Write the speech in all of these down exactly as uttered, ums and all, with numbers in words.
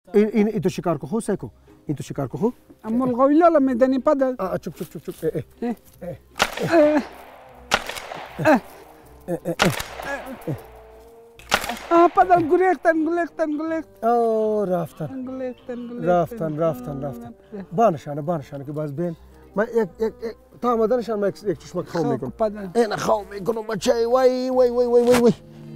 این این تو شکار کو خو سیکو این تو شکار کو خو اما الغویلا لا میدانی پدر آ چوب چوب چوب چوب آ پدر گریختن گریختن گریخت او رفتن گریختن رفتن رفتن رفتن بانشانه بانشانه که باز بین من یک یک تا آمدنشان من یک چشمک خواب میکنم این خواب میکنم بچه وای وای وای وای وای وای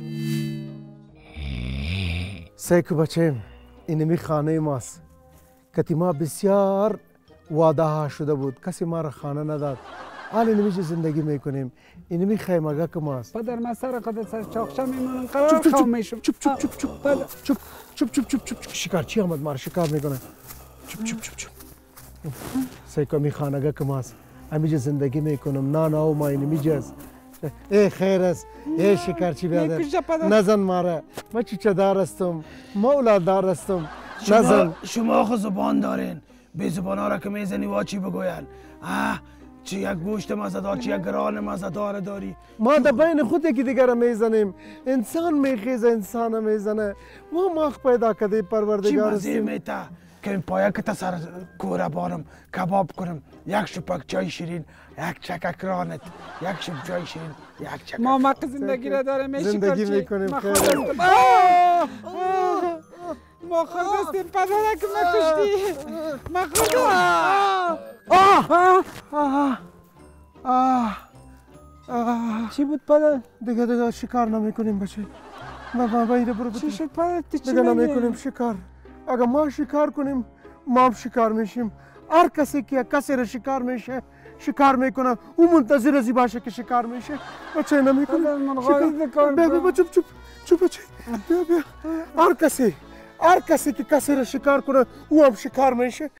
سیکو بچه‌ام اینمی خانه ماست که ما بسیار واده ها شده بود کسی ما را خانه نداد حال اینمی زندگی میکنیم اینمی خیمگاه که ماست پدر من سر قدر سر چاقشا میمونم قرار خواب میشم چوب چوب چوب چوب پدر چوب چوب چوب چوب چوب شکارچی آمد ما را شکار میکنه چوب چوب چوب چوب سیکو می خانگاه که ماست همیشه زندگی میکنم نان او ما اینمی جاست ای خیر است ای شکارچی بیادر نزن ماره ما چیچه دار هستم ما اولاد دار هستم نزن شما آخه زبان دارین به زبان ها را که میزنی وا چی بگوین آه چی یک گوشت مزدار چی یک گران مزدار داری ما در بین خود یکی دیگر را میزنیم انسان میخیزه انسان میزنه ما ماخ پیدا کده پروردگار چی مزه میته که این پایه که تا سر کوره بارم کباب کنم یک شپک چای شیرین یک چکک رانت یک شپ چای شیرین یک چکک ما مق زندگی را داره میشه زندگی میکنیم خیر ما خوردستیم پدره که ما کشتی ما خوردستیم چی بود پدر؟ دیگه دیگه شکار نمیکنیم بچه ما با باید برو چی شد پدر؟ تو چی دیگه میگی؟ نمیکنیم شکار اگر ما شکار کنیم ما هم شکار میشیم هر کسی که کسی را شکار میشه شکار میکنه او منتظر ازی باشه که شکار میشه بچه نمیکنیم شکار بیا بیا چوب چوب چوب بچه بیا بیا هر کسی هر کسی که کسی را شکار کنه او هم شکار میشه